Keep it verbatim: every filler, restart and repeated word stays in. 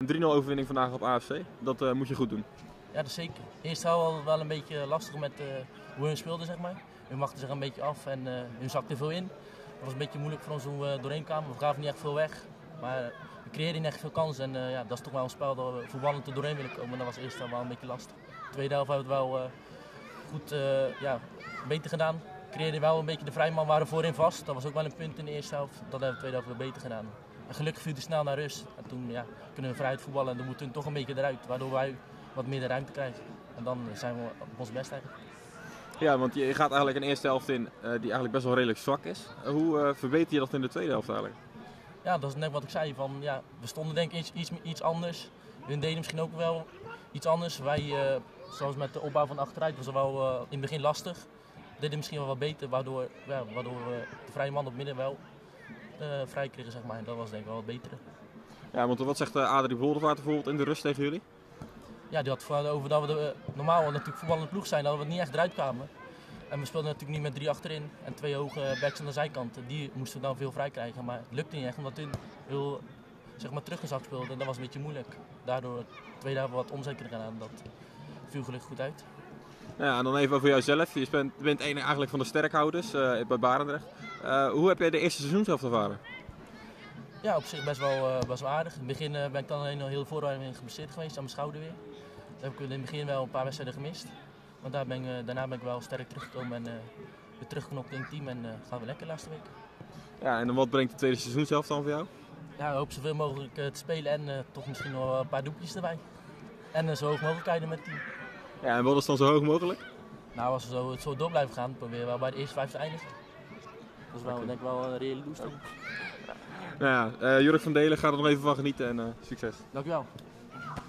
Een drie nul overwinning vandaag op A F C, dat uh, moet je goed doen. Ja, dat zeker. Eerst wel wel een beetje lastig met uh, hoe hun speelden, zeg maar. Hun wachten zich een beetje af en uh, hun zakte veel in. Dat was een beetje moeilijk voor ons hoe we doorheen kwamen. We gaven niet echt veel weg, maar we creëerden niet echt veel kansen. En uh, ja, dat is toch wel een spel dat we voetballend er doorheen willen komen. En dat was eerst wel een beetje lastig. De tweede helft hebben we het wel uh, goed, uh, ja, beter gedaan. We creëerden wel een beetje de vrijman, waren voorin vast. Dat was ook wel een punt in de eerste helft. Dat hebben we de tweede helft weer beter gedaan. En gelukkig viel hij snel naar rust. En toen ja, kunnen we vrijheid voetballen en dan moeten we toch een beetje eruit. Waardoor wij wat meer de ruimte krijgen. En dan zijn we op ons best eigenlijk. Ja, want je gaat eigenlijk een eerste helft in uh, die eigenlijk best wel redelijk zwak is. Uh, hoe uh, verbeter je dat in de tweede helft eigenlijk? Ja, dat is net wat ik zei. Van, ja, we stonden denk ik iets, iets, iets anders. Hun deden misschien ook wel iets anders. Wij, uh, zoals met de opbouw van achteruit, was het wel uh, in het begin lastig. We deden misschien wel wat beter, waardoor, ja, waardoor we de vrije man op midden wel uh, vrij kregen, zeg maar. En dat was denk ik wel wat betere. Ja, want wat zegt uh, Adrie Boldervaart bijvoorbeeld in de rust tegen jullie? Ja, die had het over dat we de, normaal natuurlijk voetballende ploeg zijn, dat we niet echt eruit kwamen. En we speelden natuurlijk niet met drie achterin en twee hoge backs aan de zijkanten. Die moesten we dan veel vrij krijgen, maar het lukte niet echt omdat hun heel zeg maar, teruggezakt speelden. En dat was een beetje moeilijk. Daardoor de tweede helft wat onzeker gedaan. Dat viel gelukkig goed uit. Ja, en dan even over jouzelf. Je bent, je bent een eigenlijk van de sterkhouders uh, bij Barendrecht. Uh, hoe heb jij de eerste seizoenshelft ervaren? Ja, op zich best wel, uh, best wel aardig. In het begin uh, ben ik dan alleen al heel voorbereiding geblesseerd geweest aan mijn schouder weer. Dat heb ik in het begin wel een paar wedstrijden gemist. Maar daar ben ik, uh, daarna ben ik wel sterk teruggekomen en uh, weer teruggeknopt in het team en uh, gaan we lekker de laatste week. Ja, en wat brengt de tweede seizoenshelft dan voor jou? Ja, ik hoop zoveel mogelijk uh, te spelen en uh, toch misschien nog een paar doeltjes erbij. En uh, zo hoog mogelijk rijden met het team. Ja, en wat is dan zo hoog mogelijk? Nou, als we zo, het zo door blijven gaan, proberen we wel bij de eerste vijf te eindigen. Dat is wel, okay. denk ik wel een reële doelstelling. Nou ja, uh, Jurk van Delen gaat er nog even van genieten en uh, succes. Dankjewel.